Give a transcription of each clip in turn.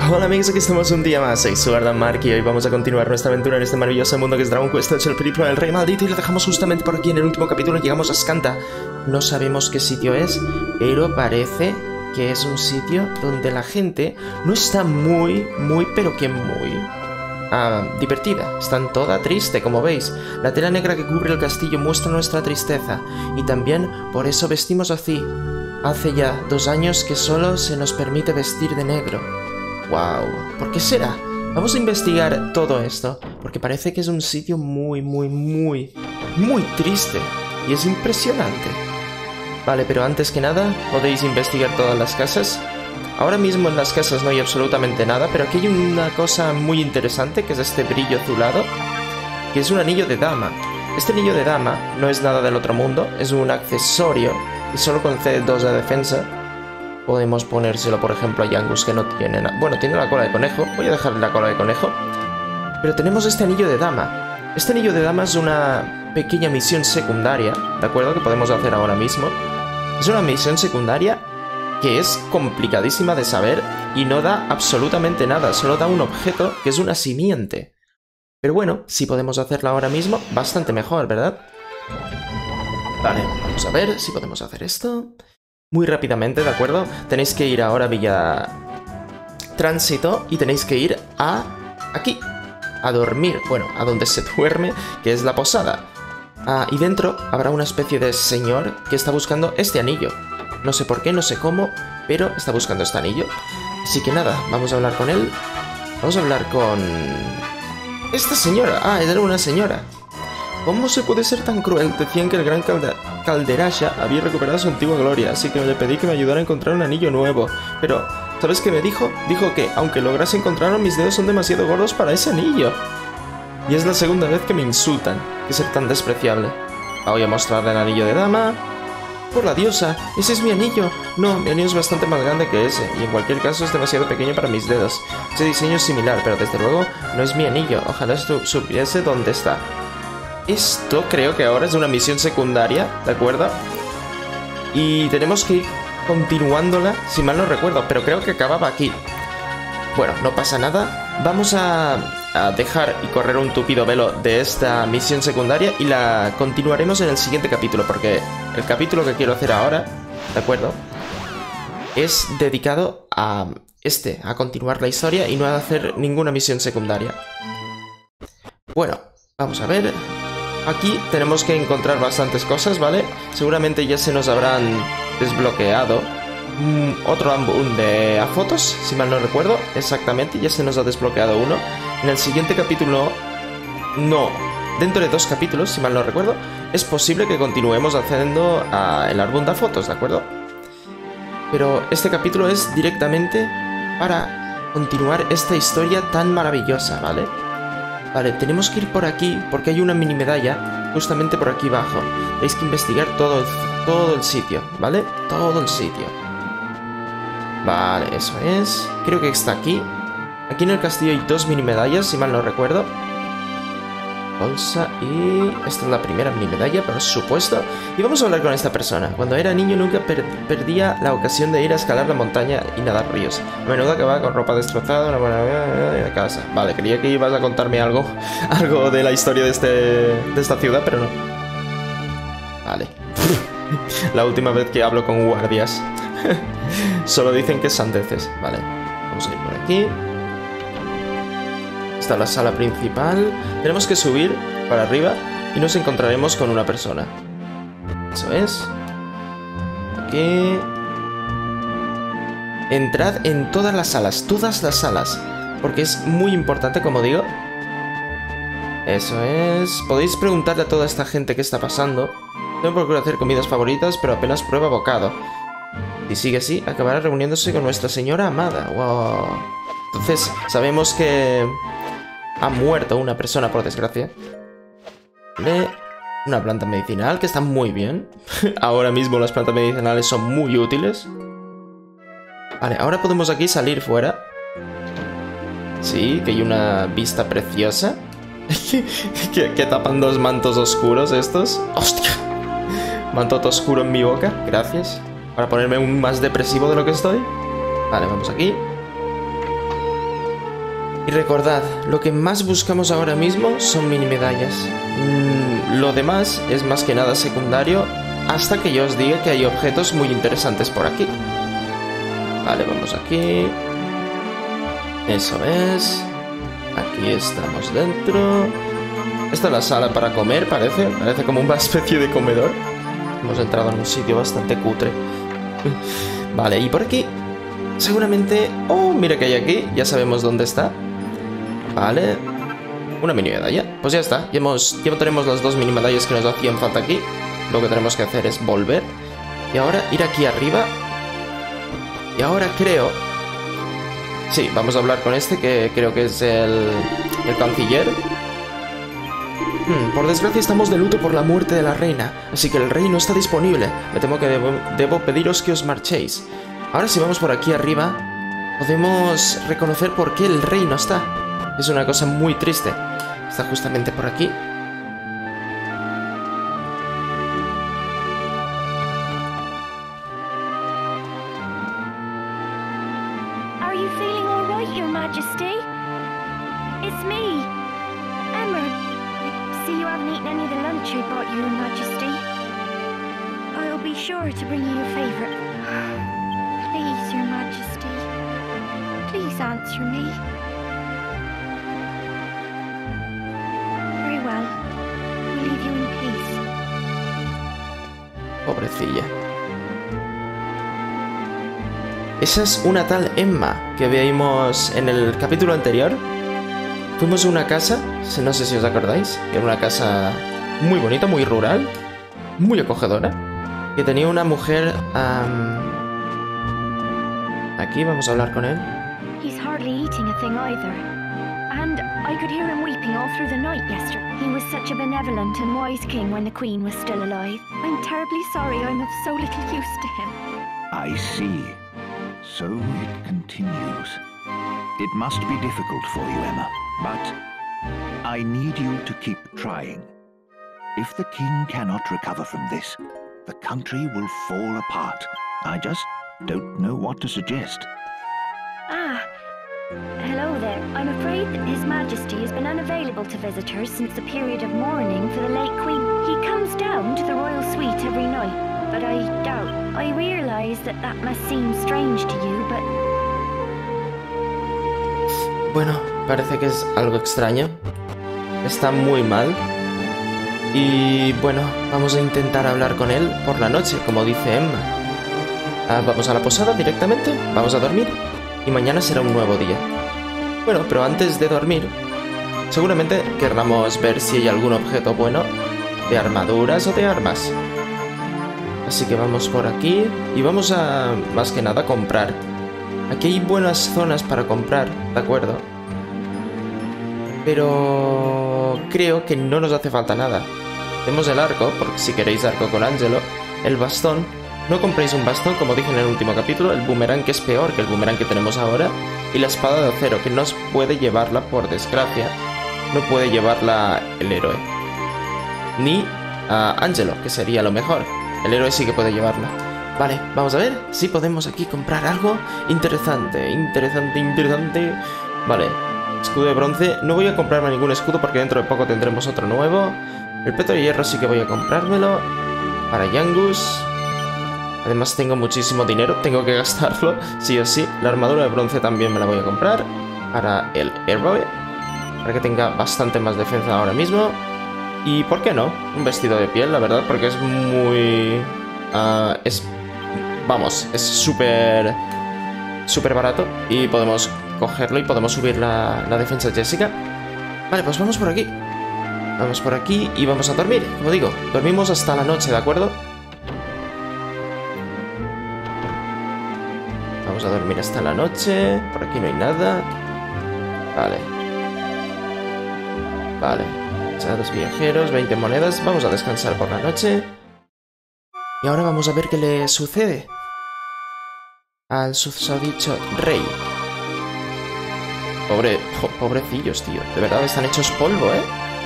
Hola amigos, aquí estamos un día más, soy Suardamark y hoy vamos a continuar nuestra aventura en este maravilloso mundo que es Dragon Quest 8, el periplo del rey maldito, y lo dejamos justamente por aquí en el último capítulo. Llegamos a Skanta, no sabemos qué sitio es, pero parece que es un sitio donde la gente no está muy divertida. Están toda triste, como veis. La tela negra que cubre el castillo muestra nuestra tristeza, y también por eso vestimos así. Hace ya 2 años que solo se nos permite vestir de negro. ¡Wow! ¿Por qué será? Vamos a investigar todo esto, porque parece que es un sitio muy triste, y es impresionante. Vale, pero antes que nada, podéis investigar todas las casas. Ahora mismo en las casas no hay absolutamente nada, pero aquí hay una cosa muy interesante, que es este brillo azulado, que es un anillo de dama. Este anillo de dama no es nada del otro mundo, es un accesorio y solo concede 2 de defensa. Podemos ponérselo, por ejemplo, a Yangus, que no tiene nada. Bueno, tiene la cola de conejo, voy a dejarle la cola de conejo. Pero tenemos este anillo de dama. Este anillo de dama es una pequeña misión secundaria, ¿de acuerdo? Que podemos hacer ahora mismo. Es una misión secundaria que es complicadísima de saber y no da absolutamente nada, solo da un objeto que es una simiente. Pero bueno, si podemos hacerla ahora mismo, bastante mejor, ¿verdad? Vale, vamos a ver si podemos hacer esto muy rápidamente, ¿de acuerdo? Tenéis que ir ahora a Villa Tránsito y tenéis que ir a aquí, a dormir, bueno, a donde se duerme, que es la posada. Y dentro habrá una especie de señor que está buscando este anillo. No sé por qué, no sé cómo, pero está buscando este anillo. Así que nada, vamos a hablar con él. Vamos a hablar con esta señora. Ah, era una señora. ¿Cómo se puede ser tan cruel? Decían que el gran Calderasha había recuperado su antigua gloria, así que le pedí que me ayudara a encontrar un anillo nuevo. Pero, ¿sabes qué me dijo? Dijo que, aunque lograse encontrarlo, mis dedos son demasiado gordos para ese anillo. Y es la segunda vez que me insultan. ¿Qué ser tan despreciable? Voy a mostrarle el anillo de dama. ¡Por la diosa! ¡Ese es mi anillo! No, mi anillo es bastante más grande que ese, y en cualquier caso es demasiado pequeño para mis dedos. Ese diseño es similar, pero desde luego no es mi anillo. Ojalá supiese dónde está. Esto creo que ahora es una misión secundaria, ¿de acuerdo? Y tenemos que ir continuándola, si mal no recuerdo, pero creo que acababa aquí. Bueno, no pasa nada. Vamos a dejar y correr un tupido velo de esta misión secundaria y la continuaremos en el siguiente capítulo, porque el capítulo que quiero hacer ahora, ¿de acuerdo?, es dedicado a continuar la historia y no a hacer ninguna misión secundaria. Bueno, vamos a ver. Aquí tenemos que encontrar bastantes cosas, ¿vale? Seguramente ya se nos habrán desbloqueado otro álbum de fotos, si mal no recuerdo. Exactamente, ya se nos ha desbloqueado uno. En el siguiente capítulo, no, dentro de 2 capítulos, si mal no recuerdo, es posible que continuemos haciendo el álbum de fotos, ¿de acuerdo? Pero este capítulo es directamente para continuar esta historia tan maravillosa, ¿vale? Vale, tenemos que ir por aquí porque hay una mini medalla justamente por aquí abajo. Tenéis que investigar todo el sitio, ¿vale? Todo el sitio. Vale, eso es. Creo que está aquí. Aquí en el castillo hay 2 mini medallas, si mal no recuerdo. Bolsa y... esta es la primera mini medalla, por supuesto. Y vamos a hablar con esta persona. Cuando era niño nunca perdía la ocasión de ir a escalar la montaña y nadar ríos. A menudo acababa con ropa destrozada, una buena casa. Vale, creía que ibas a contarme algo de la historia de esta ciudad, pero no. Vale. La última vez que hablo con guardias. Solo dicen que sandeces. Vale, vamos a ir por aquí. Esta es la sala principal. Tenemos que subir para arriba y nos encontraremos con una persona. Eso es. Aquí. Entrad en todas las salas, porque es muy importante, como digo. Eso es. Podéis preguntarle a toda esta gente qué está pasando. No procuro hacer comidas favoritas, pero apenas prueba bocado. Si sigue así, acabará reuniéndose con nuestra señora amada. Wow. Entonces, sabemos que ha muerto una persona, por desgracia. Vale. Una planta medicinal, que está muy bien. Ahora mismo las plantas medicinales son muy útiles. Vale, ahora podemos aquí salir fuera. Sí, que hay una vista preciosa. que tapan 2 mantos oscuros estos. ¡Hostia! Manto oscuro en mi boca, gracias. Para ponerme aún más depresivo de lo que estoy. Vale, vamos aquí. Y recordad, lo que más buscamos ahora mismo son mini medallas. Lo demás es más que nada secundario hasta que yo os diga que hay objetos muy interesantes por aquí. Vale, vamos aquí. Eso es. Aquí estamos dentro. Esta es la sala para comer, parece. Parece como una especie de comedor. Hemos entrado en un sitio bastante cutre. Vale, y por aquí seguramente... Oh, mira que hay aquí. Ya sabemos dónde está. Vale. Una mini medalla. Pues ya está. Ya tenemos las 2 mini medallas que nos hacían falta aquí. Lo que tenemos que hacer es volver. Y ahora ir aquí arriba. Y ahora creo... Sí, vamos a hablar con este, que creo que es el canciller. Por desgracia estamos de luto por la muerte de la reina, así que el rey no está disponible. Me temo que debo pediros que os marchéis. Ahora si vamos por aquí arriba, podemos reconocer por qué el rey no está. Es una cosa muy triste. Está justamente por aquí. Are you feeling all right, Your Majesty? It's me, Emma. I see you haven't eaten any of the lunch I brought you, Your Majesty. I'll be sure to bring you your favorite. Please, Your Majesty. Please answer me. Very well. We'll leave you in peace. Pobrecilla. Esa es una tal Emma que veíamos en el capítulo anterior. Fuimos a una casa, no sé si os acordáis, que era una casa muy bonita, muy rural, muy acogedora, que tenía una mujer... Aquí vamos a hablar con él. He's hardly eating a thing either. And I could hear him weeping all through the night yesterday. He was such a benevolent and wise king when the Queen was still alive. I'm terribly sorry I'm of so little use to him. I see. So it continues. It must be difficult for you, Emma, but I need you to keep trying. If the king cannot recover from this, the country will fall apart. I just don't know what to suggest. Ah, hello there. I'm afraid that His Majesty has been unavailable to visitors since the period of mourning for the late Queen. He comes down to the royal suite every night, but I doubt. I realize that must seem strange to you, but... Bueno, parece que es algo extraño. Está muy mal. Y bueno, vamos a intentar hablar con él por la noche, como dice Emma. Vamos a la posada directamente, vamos a dormir. Y mañana será un nuevo día. Bueno, pero antes de dormir, seguramente querramos ver si hay algún objeto bueno de armaduras o de armas. Así que vamos por aquí y vamos a, más que nada, comprar. Aquí hay buenas zonas para comprar, ¿de acuerdo? Pero creo que no nos hace falta nada. Tenemos el arco, porque si queréis arco con Angelo. El bastón. No compréis un bastón, como dije en el último capítulo. El boomerang, que es peor que el boomerang que tenemos ahora. Y la espada de acero, que no puede llevarla, por desgracia. No puede llevarla el héroe. Ni a Angelo, que sería lo mejor. El héroe sí que puede llevarla. Vale, vamos a ver si podemos aquí comprar algo interesante. Interesante. Vale, escudo de bronce. No voy a comprarme ningún escudo porque dentro de poco tendremos otro nuevo. El peto de hierro sí que voy a comprármelo. Para Yangus. Además tengo muchísimo dinero, tengo que gastarlo, sí o sí. La armadura de bronce también me la voy a comprar. Para el héroe. Para que tenga bastante más defensa ahora mismo. Y ¿por qué no? Un vestido de piel, la verdad, porque es muy... Vamos, es súper barato. Y podemos cogerlo y podemos subir la defensa de Jessica. Vale, pues vamos por aquí. Vamos por aquí y vamos a dormir. Como digo, dormimos hasta la noche, ¿de acuerdo? Vamos a dormir hasta la noche. Por aquí no hay nada. Vale. Los viajeros, 20 monedas. Vamos a descansar por la noche. Y ahora vamos a ver qué le sucede al susodicho rey. Pobrecillos, tío. De verdad están hechos polvo, ¿eh?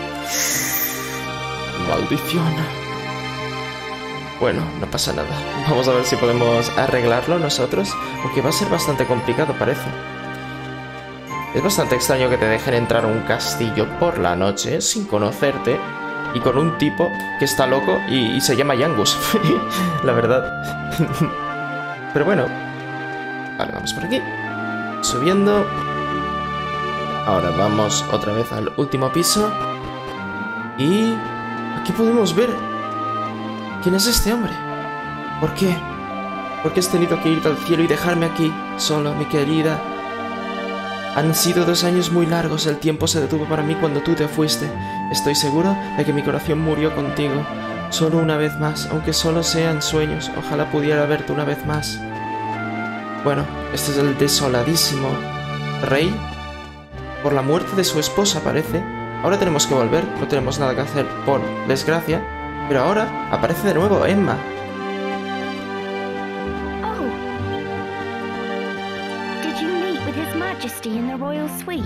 Maldición. Bueno, no pasa nada. Vamos a ver si podemos arreglarlo nosotros, porque va a ser bastante complicado, parece. Es bastante extraño que te dejen entrar a un castillo por la noche sin conocerte y con un tipo que está loco y se llama Yangus. La verdad. Pero bueno. Vale, vamos por aquí. Subiendo. Ahora vamos otra vez al último piso. Y aquí podemos ver quién es este hombre. ¿Por qué? ¿Por qué has tenido que irte al cielo y dejarme aquí solo, mi querida? Han sido 2 años muy largos, el tiempo se detuvo para mí cuando tú te fuiste. Estoy seguro de que mi corazón murió contigo. Solo una vez más, aunque solo sean sueños, ojalá pudiera verte una vez más. Bueno, este es el desoladísimo rey. Por la muerte de su esposa, parece. Ahora tenemos que volver, no tenemos nada que hacer, por desgracia. Pero ahora aparece de nuevo Emma. In the royal suite.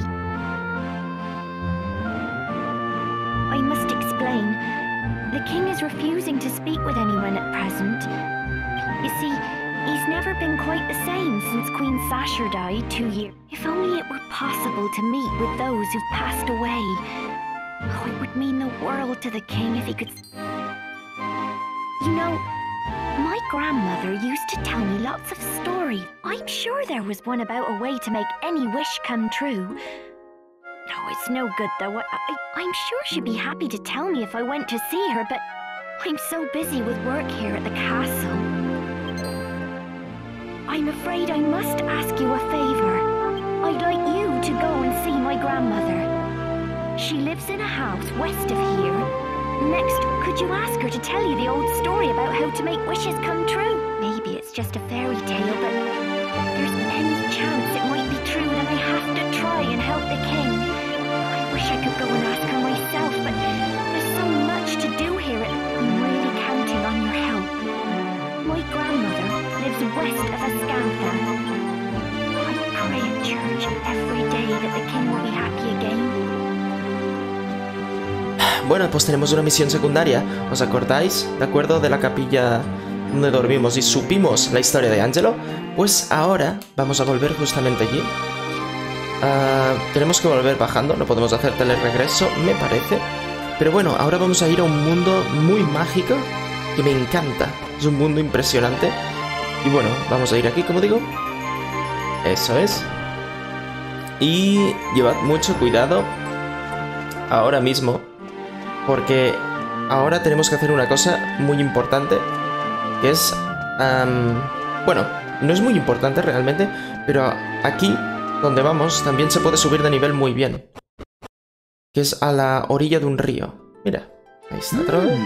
I must explain. The king is refusing to speak with anyone at present. You see, he's never been quite the same since Queen Sasha died 2 years. If only it were possible to meet with those who've passed away. Oh, it would mean the world to the king if he could... You know, my grandmother used to tell me lots of stories. I'm sure there was one about a way to make any wish come true. No, it's no good though. I'm sure she'd be happy to tell me if I went to see her, but I'm so busy with work here at the castle. I'm afraid I must ask you a favor. I'd like you to go and see my grandmother. She lives in a house west of here. Next, could you ask her to tell you the old story about how to make wishes come true? Maybe it's just a fairy tale, but there's any chance it might be true, then I have to try and help the king. I wish I could go and ask her myself, but there's so much to do here. I'm really counting on your help. My grandmother lives west of Ascantha. I pray at church every day that the king will be happy again. Bueno, pues tenemos una misión secundaria. ¿Os acordáis? ¿De acuerdo? De la capilla donde dormimos y supimos la historia de Angelo. Pues ahora vamos a volver justamente allí. Tenemos que volver bajando. No podemos hacer teleregreso, me parece. Pero bueno, ahora vamos a ir a un mundo muy mágico que me encanta. Es un mundo impresionante. Y bueno, vamos a ir aquí, como digo. Eso es. Y llevad mucho cuidado ahora mismo, porque ahora tenemos que hacer una cosa muy importante, que es... bueno, no es muy importante realmente, pero aquí, donde vamos, también se puede subir de nivel muy bien. Que es a la orilla de un río. Mira, ahí está otra vez.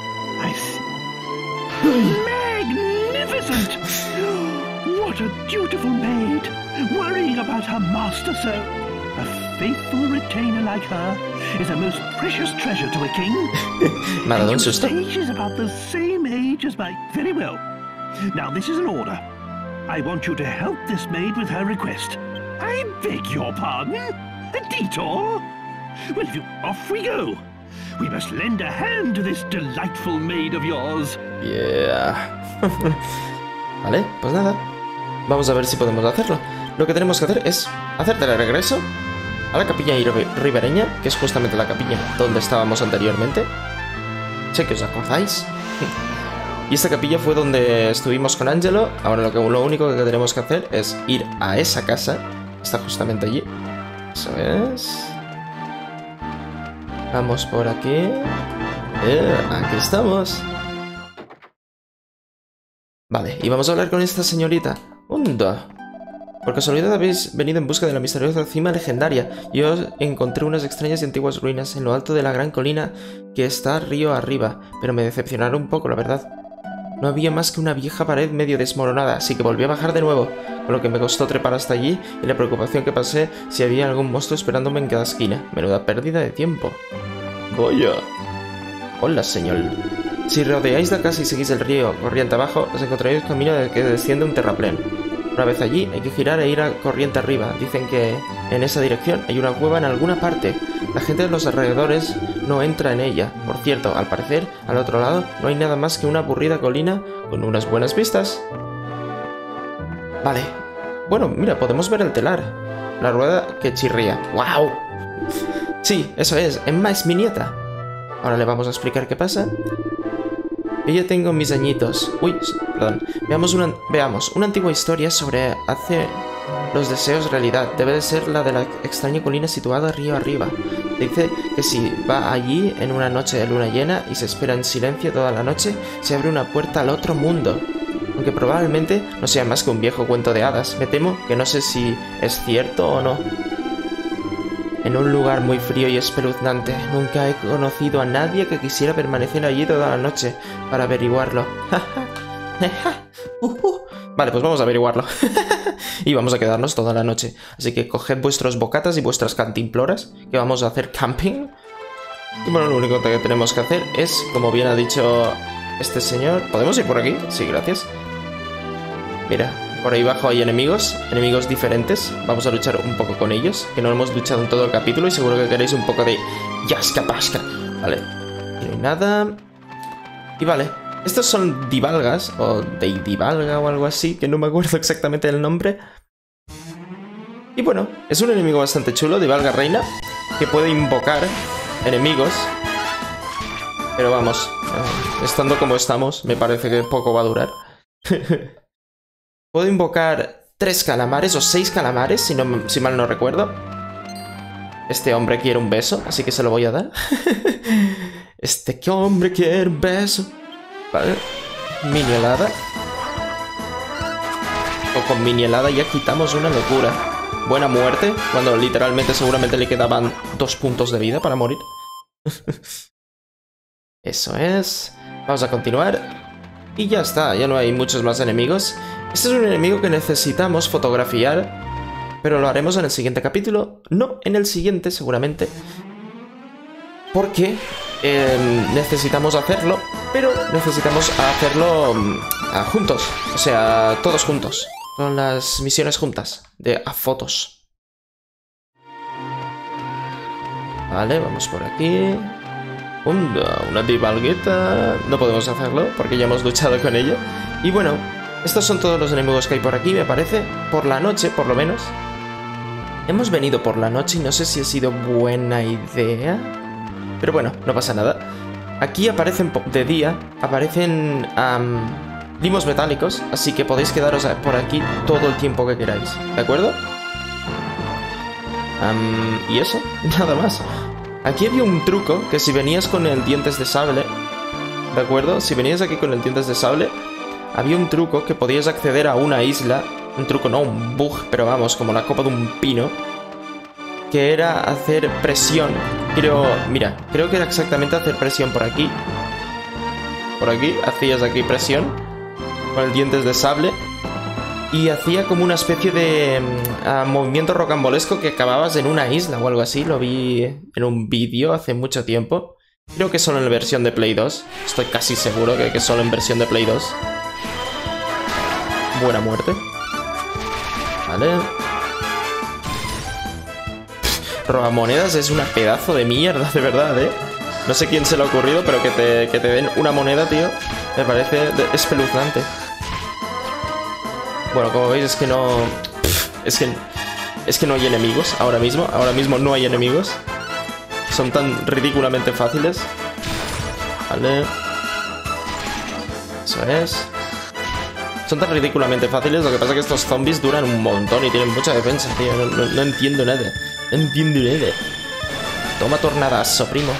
Magnificent! What a dutiful maid! Worrying about her master so... A faithful retainer like her is a most precious treasure to a king. Me ha dado un susto. She's about the same age as my... Very well. Now this is an order. I want you to help this maid with her request. I beg your pardon? A detour? Well, off we go. We must lend a hand to this delightful maid of yours. Yeah. Vale, pues nada. Vamos a ver si podemos hacerlo. Lo que tenemos que hacer es hacerte el regreso a la capilla ribereña, que es justamente la capilla donde estábamos anteriormente. Sé que os acordáis. Y esta capilla fue donde estuvimos con Angelo. Ahora lo único que tenemos que hacer es ir a esa casa. Está justamente allí. Eso es. Vamos por aquí. Aquí estamos. Vale, y vamos a hablar con esta señorita. Unda. Por casualidad habéis venido en busca de la misteriosa cima legendaria. Yo encontré unas extrañas y antiguas ruinas en lo alto de la gran colina que está río arriba, pero me decepcionaron un poco, la verdad. No había más que una vieja pared medio desmoronada, así que volví a bajar de nuevo, con lo que me costó trepar hasta allí y la preocupación que pasé si había algún monstruo esperándome en cada esquina. Menuda pérdida de tiempo. Goya. Hola, señor. Si rodeáis la casa y seguís el río corriente abajo, os encontraréis camino que desciende un terraplén. Una vez allí, hay que girar e ir a corriente arriba. Dicen que en esa dirección hay una cueva en alguna parte. La gente de los alrededores no entra en ella. Por cierto, al parecer, al otro lado, no hay nada más que una aburrida colina con unas buenas vistas. Vale. Bueno, mira, podemos ver el telar. La rueda que chirría. ¡Wow! Sí, eso es. Emma es mi nieta. Ahora le vamos a explicar qué pasa. Yo ya tengo mis añitos. Uy, perdón. Veamos una antigua historia sobre hace los deseos realidad. Debe de ser la de la extraña colina situada río arriba. Dice que si va allí en una noche de luna llena y se espera en silencio toda la noche, se abre una puerta al otro mundo. Aunque probablemente no sea más que un viejo cuento de hadas. Me temo que no sé si es cierto o no. En un lugar muy frío y espeluznante. Nunca he conocido a nadie que quisiera permanecer allí toda la noche para averiguarlo. Vale, pues vamos a averiguarlo. Y vamos a quedarnos toda la noche. Así que coged vuestros bocatas y vuestras cantimploras, que vamos a hacer camping. Y bueno, lo único que tenemos que hacer es, como bien ha dicho este señor... ¿Podemos ir por aquí? Sí, gracias. Mira, por ahí abajo hay enemigos diferentes. Vamos a luchar un poco con ellos, que no hemos luchado en todo el capítulo y seguro que queréis un poco de yasca pasca. Vale, y no hay nada. Y vale, estos son divalgas, o Deidivalga o algo así, que no me acuerdo exactamente el nombre. Y bueno, es un enemigo bastante chulo, Divalga Reina, que puede invocar enemigos. Pero vamos, estando como estamos, me parece que poco va a durar. Puedo invocar 3 calamares o 6 calamares, si mal no recuerdo. Este hombre quiere un beso, así que se lo voy a dar. Este hombre quiere un beso. Vale. Mini helada. O con mini helada ya quitamos una locura. Buena muerte, cuando literalmente seguramente le quedaban 2 puntos de vida para morir. Eso es. Vamos a continuar. Y ya está, ya no hay muchos más enemigos. Este es un enemigo que necesitamos fotografiar, pero lo haremos en el siguiente capítulo. No, en el siguiente seguramente. Porque necesitamos hacerlo, pero necesitamos hacerlo juntos. O sea, todos juntos. Con las misiones juntas de a fotos. Vale, vamos por aquí. Una divalgueta. No podemos hacerlo porque ya hemos luchado con ella. Y bueno, estos son todos los enemigos que hay por aquí, me parece. Por la noche, por lo menos. Hemos venido por la noche y no sé si ha sido buena idea. Pero bueno, no pasa nada. Aquí aparecen de día, aparecen limos metálicos, así que podéis quedaros por aquí todo el tiempo que queráis, ¿de acuerdo? Y eso, nada más. Aquí había un truco que si venías con el dientes de sable, ¿de acuerdo? Si venías aquí con el dientes de sable, había un truco que podías acceder a una isla. Un truco, no, un bug, pero vamos, como la copa de un pino. Que era hacer presión. Mira, creo que era exactamente hacer presión por aquí. Por aquí, hacías aquí presión con el dientes de sable. Y hacía como una especie de movimiento rocambolesco que acababas en una isla o algo así. Lo vi en un vídeo hace mucho tiempo. Creo que solo en la versión de Play 2. Estoy casi seguro que solo en versión de Play 2. Buena muerte. Vale. Robamonedas es una pedazo de mierda, de verdad, ¿eh? No sé quién se le ha ocurrido, pero que te den una moneda, tío, me parece espeluznante. Bueno, como veis es que no... Es que no hay enemigos ahora mismo. Ahora mismo no hay enemigos. Son tan ridículamente fáciles. Vale. Eso es. Son tan ridículamente fáciles. Lo que pasa es que estos zombies duran un montón y tienen mucha defensa, tío. No entiendo nada. No entiendo nada. Toma tornadazo, primo.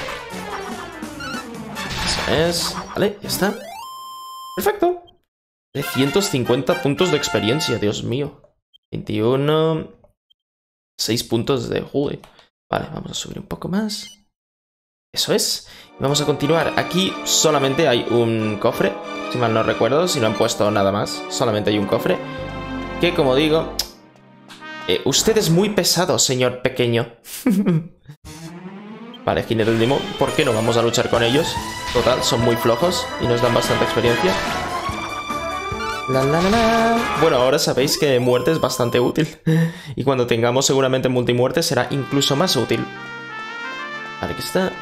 Eso es. Vale, ya está. Perfecto. 350 puntos de experiencia, Dios mío. 21. 6 puntos de juego. Vale, vamos a subir un poco más. Eso es. Y vamos a continuar. Aquí solamente hay un cofre, si mal no recuerdo, si no han puesto nada más. Solamente hay un cofre. Que, como digo... usted es muy pesado, señor pequeño. Vale, jinete del Dimo. ¿Por qué no vamos a luchar con ellos? Total, son muy flojos y nos dan bastante experiencia. Bueno, ahora sabéis que muerte es bastante útil. Y cuando tengamos seguramente multimuerte será incluso más útil. Vale, aquí está.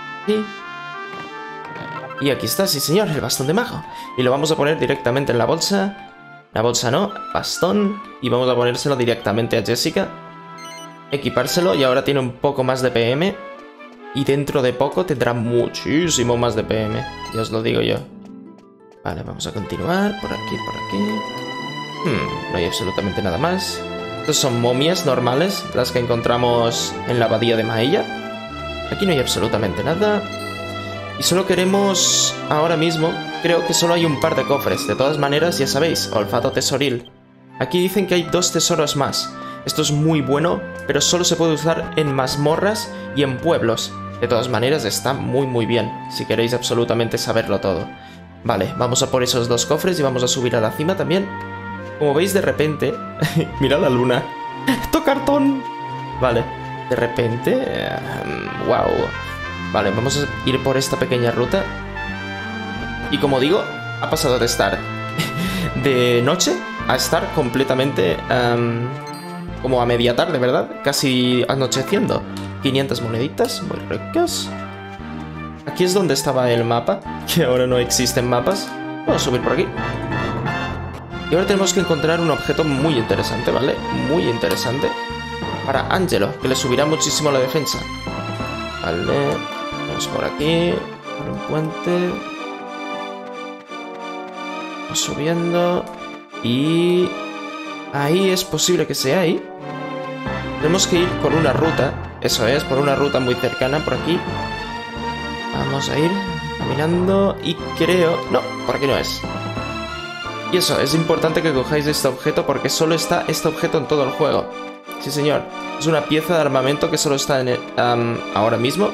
Y aquí está, sí señor, el bastón de mago. Y lo vamos a poner directamente en la bolsa. La bolsa no, bastón. Y vamos a ponérselo directamente a Jessica. equipárselo y ahora tiene un poco más de PM. Y dentro de poco tendrá muchísimo más de PM. Ya os lo digo yo. Vale, vamos a continuar. Por aquí, por aquí. No hay absolutamente nada más. Estos son momias normales, las que encontramos en la abadía de Maella. Aquí no hay absolutamente nada. Y solo queremos, ahora mismo, creo que solo hay un par de cofres. De todas maneras, ya sabéis, olfato tesoril. Aquí dicen que hay 2 tesoros más. Esto es muy bueno, pero solo se puede usar en mazmorras y en pueblos. De todas maneras, está muy bien, si queréis absolutamente saberlo todo. Vale, vamos a por esos 2 cofres y vamos a subir a la cima también. Como veis, de repente... Mirad la luna. ¡Esto cartón! Vale, de repente... wow. Vale, vamos a ir por esta pequeña ruta. Y como digo, ha pasado de estar de noche a estar completamente... como a media tarde, ¿verdad? Casi anocheciendo. 500 moneditas, muy ricas. Aquí es donde estaba el mapa, que ahora no existen mapas. Vamos a subir por aquí. Y ahora tenemos que encontrar un objeto muy interesante, ¿vale? Muy interesante. Para Angelo, que le subirá muchísimo la defensa. Vale. Vamos por aquí. Por un puente. Vamos subiendo. Y... ahí es posible que sea ahí. Tenemos que ir por una ruta. Eso es, por una ruta muy cercana por aquí. Vamos a ir caminando. Y creo... no, por aquí no es. Y eso, es importante que cojáis este objeto porque solo está este objeto en todo el juego. Sí, señor. Es una pieza de armamento que solo está en el, ahora mismo.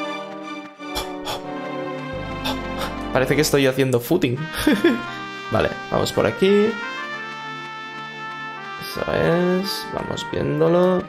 Parece que estoy haciendo footing. Vale, vamos por aquí. Eso es. Vamos viéndolo.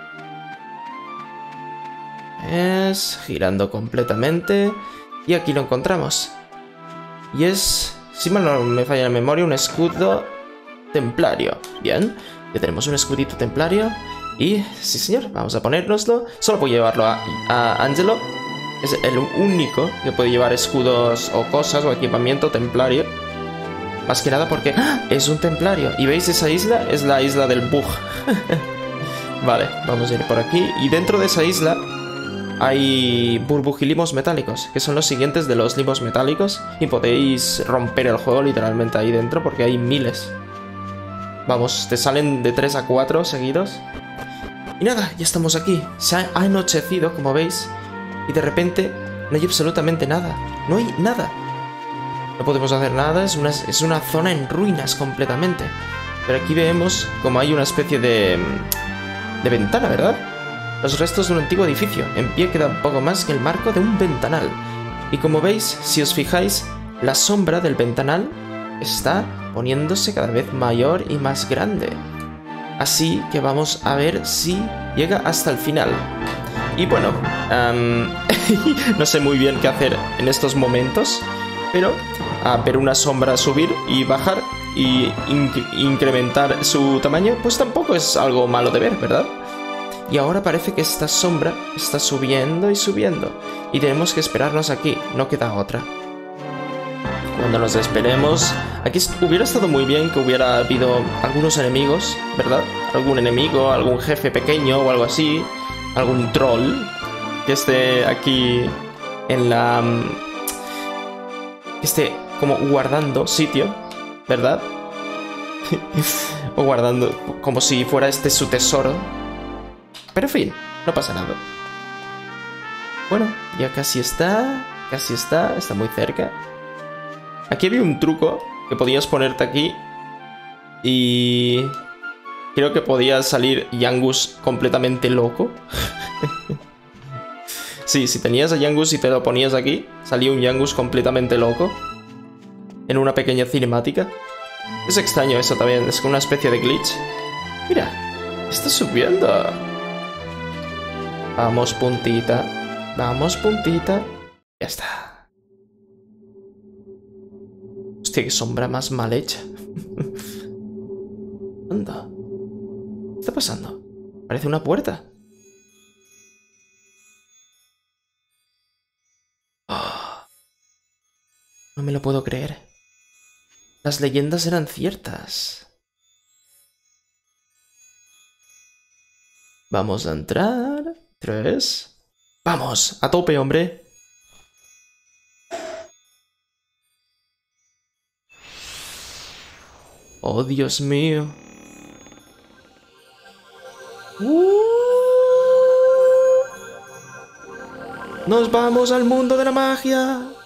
Es girando completamente. Y aquí lo encontramos. Y es, si mal no me falla la memoria, un escudo templario. Bien, ya tenemos un escudito templario. Y, sí señor, vamos a ponérnoslo. Solo puedo llevarlo a Angelo. Es el único que puede llevar escudos o cosas o equipamiento templario. Más que nada porque es un templario. Y veis esa isla, es la isla del bug. Vale, vamos a ir por aquí. Y dentro de esa isla hay burbujilimos metálicos, que son los siguientes de los limos metálicos. Y podéis romper el juego literalmente ahí dentro porque hay miles. Vamos, te salen de 3 a 4 seguidos. Y nada, ya estamos aquí. Se ha anochecido, como veis. Y de repente no hay absolutamente nada. No hay nada. No podemos hacer nada, es una zona en ruinas completamente. Pero aquí vemos como hay una especie de ventana, ¿verdad? Los restos de un antiguo edificio. En pie queda un poco más que el marco de un ventanal. Y como veis, si os fijáis, la sombra del ventanal está poniéndose cada vez mayor y más grande. Así que vamos a ver si llega hasta el final. Y bueno, no sé muy bien qué hacer en estos momentos, pero ver una sombra subir y bajar y incrementar su tamaño, pues tampoco es algo malo de ver, ¿verdad? Y ahora parece que esta sombra está subiendo y subiendo, y tenemos que esperarnos aquí, no queda otra. Cuando nos esperemos, aquí hubiera estado muy bien que hubiera habido algunos enemigos, ¿verdad? Algún enemigo, algún jefe pequeño o algo así, algún troll que esté aquí en la... que esté como guardando sitio, ¿verdad? O guardando como si fuera este su tesoro. Pero en fin, no pasa nada. Bueno, ya casi está muy cerca. Aquí había un truco que podías ponerte aquí y creo que podía salir Yangus completamente loco. Sí, si tenías a Yangus y te lo ponías aquí, salía un Yangus completamente loco en una pequeña cinemática. Es extraño eso también, es como una especie de glitch. Mira, está subiendo. Vamos, puntita. Vamos, puntita. Ya está. Hostia, qué sombra más mal hecha. Anda. ¿Qué está pasando? Parece una puerta. Oh, no me lo puedo creer. Las leyendas eran ciertas. Vamos a entrar. 3. ¡Vamos! ¡A tope, hombre! ¡Oh, Dios mío! ¡Nos vamos al mundo de la magia!